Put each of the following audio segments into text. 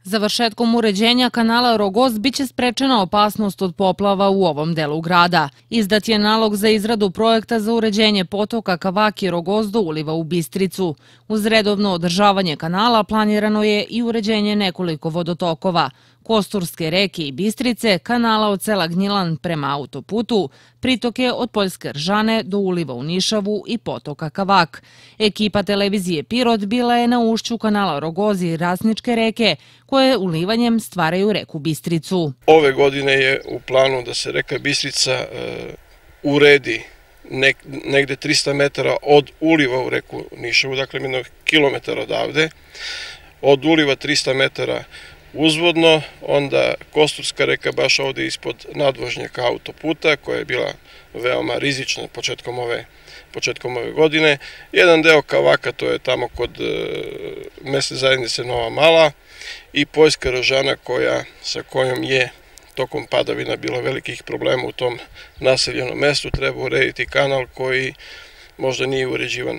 Završetkom uređenja kanala Rogozd biće sprečena opasnost od poplava u ovom delu grada. Izdat je nalog za izradu projekta za uređenje potoka Kavak i Rogozd do uliva u Bistricu. Uz redovno održavanje kanala planirano je i uređenje nekoliko vodotokova: Kosturske reke i Bistrice, kanala od sela Gnjilan prema autoputu, pritoke od Poljske Ržane do uliva u Nišavu i potoka Kavak. Ekipa televizije Pirot bila je na ušću kanala Rogozd i Rasničke reke, koje ulivanjem stvaraju reku Bistricu. Ove godine je u planu da se reka Bistrica uredi negde 300 metara od uliva u reku Nišavu, dakle jedno kilometar odavde, od uliva 300 metara uzvodno, onda Kosturska reka baš ovde ispod nadvožnjaka autoputa, koja je bila veoma rizična početkom ove godine. Jedan deo Kavaka, to je tamo kod mesne zajednice Nova Mala, i Poljska Ržana sa kojom je tokom padavina bilo velikih problema u tom naseljenom mestu. Treba urediti kanal koji možda nije uređivan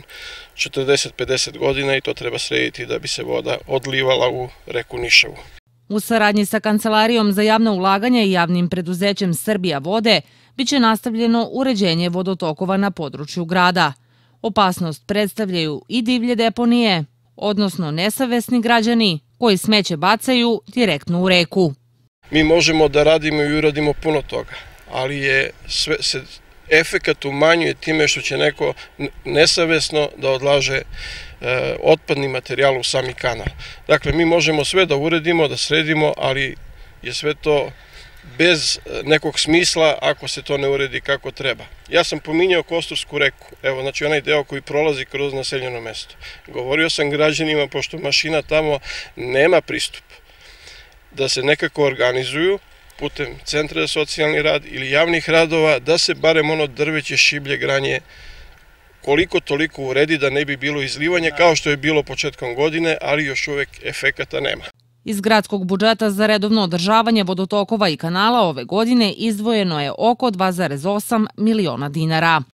40-50 godina i to treba srediti da bi se voda odlivala u reku Nišavu. U saradnji sa Kancelarijom za javna ulaganja i javnim preduzećem Srbija vode biće nastavljeno uređenje vodotokova na području grada. Opasnost predstavljaju i divlje deponije, odnosno nesavesni građani koji smeće bacaju direktno u reku. Mi možemo da radimo i uradimo puno toga, ali se efekat umanjuje time što će neko nesavesno da odlaže otpadni materijal u sami kanal. Dakle, mi možemo sve da uredimo, da sredimo, ali je sve to bez nekog smisla ako se to ne uredi kako treba. Ja sam pominjao Kostursku reku, evo, znači onaj deo koji prolazi kroz naseljeno mesto. Govorio sam građanima, pošto mašina tamo nema pristup, da se nekako organizuju putem Centra za socijalni rad ili javnih radova, da se barem ono drveće, šiblje, granje koliko toliko uredi da ne bi bilo izlivanja kao što je bilo početkom godine, ali još uvek efekata nema. Iz gradskog budžeta za redovno održavanje vodotokova i kanala ove godine izdvojeno je oko 2,8 miliona dinara.